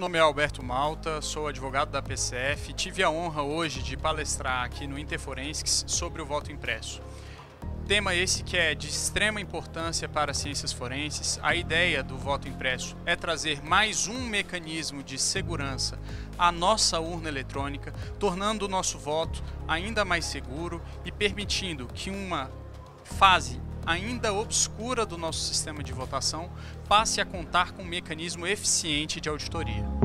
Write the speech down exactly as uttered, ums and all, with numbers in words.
nome é Alberto Malta, sou advogado da P C F e tive a honra hoje de palestrar aqui no Interforensics sobre o voto impresso. Tema esse que é de extrema importância para as ciências forenses. A ideia do voto impresso é trazer mais um mecanismo de segurança à nossa urna eletrônica, tornando o nosso voto ainda mais seguro e permitindo que uma fase ainda obscura do nosso sistema de votação passe a contar com um mecanismo eficiente de auditoria.